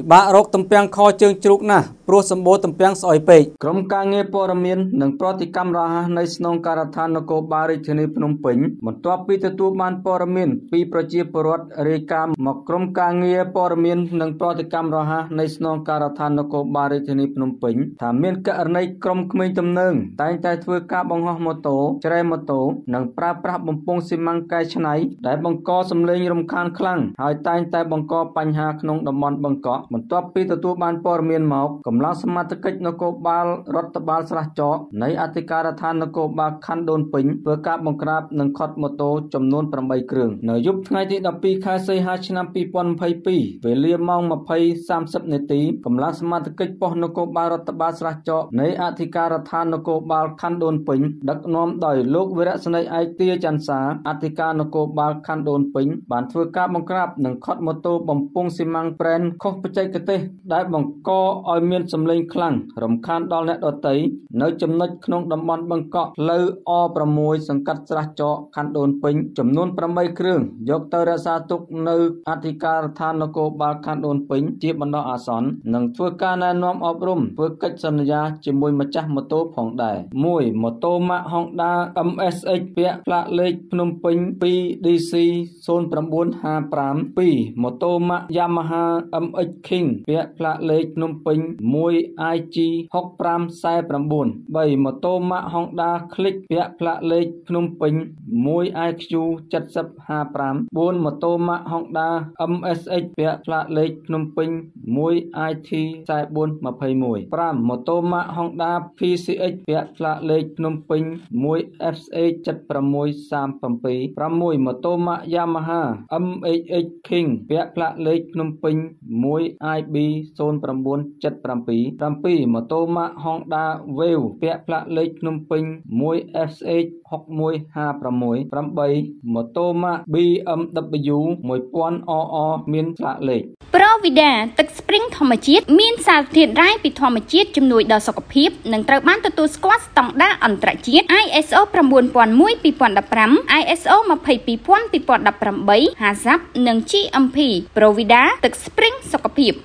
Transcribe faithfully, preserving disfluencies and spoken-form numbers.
បាក់រកតំពាំងខជើងជ្រូកណាស់ព្រោះសម្បូរតំពាំងស្អុយពេកក្រុមការងារព័ត៌មាននិងប្រតិកម្មរហ័សនៃស្នងការដ្ឋាននគរបាលរាជធានីភ្នំពេញបន្ទាប់ពីទទួលបានព័ត៌មានពីប្រជាពលរដ្ឋរាយការណ៍មកក្រុមការងារព័ត៌មាននិងប្រតិកម្មរហ័សនៃស្នងការដ្ឋាននគរបាលរាជធានីភ្នំពេញថាមានករណីក្រុមក្មេងទំនើងតែងតែធ្វើការបង្ហោះម៉ូតូច្រែម៉ូតូនិងប្រើប្រាស់បំពង់ស៊ីម៉ាំងកែច្នៃដែលបង្កសំឡេងរំខានខ្លាំងហើយតែងតែបង្កបញ្ហាក្នុងតំបន់បឹងកក់បន្ទាប់ពីទទួលបានព័ត៌មានមកកម្លាំងសមត្ថកិច្ចនគរបាលរដ្ឋបាលស្រះចកនៃអធិការដ្ឋាននគរបាលខណ្ឌដូនពេញធ្វើការបង្ក្រាបនិងខុតម៉ូតូចំនួនប្រាំបីគ្រឿងនៅយប់ថ្ងៃទីដប់ពីរខែសីហាឆ្នាំពីរពាន់ម្ភៃពីរវេលាម៉ោងម្ភៃសាមសិបនាទីកម្លាំងសមត្ថកិច្ចប៉ុស្តិ៍នគរបាលរដ្ឋបាលស្រះចកនៃអធិការដ្ឋាននគរបាលខណ្ឌដូនពេញដឹកនាំដោយលោកវីរៈស្នេហ៍ឯកទាចន្ទសាអធិការនគរបាលខណ្ឌដូនពេញបានធ្វើការបង្ក្រាបនិងខុតម៉ូតូបំពង់ស៊ីម៉ាំងប្រេនខុសបច្ចេកទេសដែលបង្កឲ្យមានសំឡេងខ្លាំងរំខានដល់អ្នកដទៃនៅចំណុចក្នុងតំបន់បឹងកក់ផ្លូវអ៦សង្កាត់ស្រះចកខណ្ឌដូនពេញចំនួនប្រាំបីគ្រឿងយកទៅរក្សាទុកនៅអធិការដ្ឋាននគរបាលខណ្ឌដូនពេញជាបណ្ដោះអាសន្ននិងធ្វើការណែនាំអប់រំធ្វើកិច្ចសន្យាជាមួយម្ចាស់ម៉ូតូផងដែរមួយម៉ូតូម៉ាក Honda អឹម អេស អិច ពាក់ផ្លាកលេខភ្នំពេញ ពីរ ឌី ស៊ី ศูนย์ ៩ ห้า ប្រាំ ពីរម៉ូតូម៉ាក Yamaha អឹម អិច King ពាក់ផ្លាកលេខភ្នំពេញ មួយ អាយ ជី หก ប្រាំ សែ៩ បីម៉ូតូម៉ាក Honda Click ពាក់ផ្លាកលេខភ្នំពេញ មួយ អាយ ខ្យូ เจ็ดศูนย์ ห้า ប្រាំ បួនម៉ូតូម៉ាក Honda អឹម អេស អិច ពាក់ផ្លាកលេខភ្នំពេញ មួយ អាយ ធី សែបួន ម្ភៃមួយ ប្រាំម៉ូតូម៉ាក Honda ភី ស៊ី អិច ពាក់ផ្លាកលេខភ្នំពេញ មួយ អេฟ เอ เจ็ดหก สาม เจ็ด ប្រាំមួយម៉ូតូម៉ាក Yamaha អឹម เอช เอช King ពាក់ផ្លាកលេខភ្នំពេញ មួយ អាយ ប៊ី ศูนย์ เก้า เจ็ด เจ็ด ប្រាំពីរម៉ូតូម៉ាក Honda Wave ពាក់ផ្លាកលេខភ្នំពេញ មួយ អេฟ เอช หก មួយ ห้า ប្រាំមួយ ប្រាំបីម៉ូតូម៉ាក ប៊ី អឹម ដប់ប៊្យូ មួយពាន់ អអ មានផ្លាកលេខ Provida ទឹកស្ព្រីងធម្មជាតិមានសារធាតុរ៉ែពីធម្មជាតិជំនួយដល់សុខភាពនិងត្រូវបានទទួលស្គាល់ស្តង់ដារអន្តរជាតិ I S O ៩ពាន់មួយ ពីរពាន់ដប់ប្រាំ I S O ยี่สิบสอง ពីរពាន់ដប់ប្រាំបី ហាសាប់ និង ជី អឹម ភី Provida ទឹកស្ព្រីងសុខភាព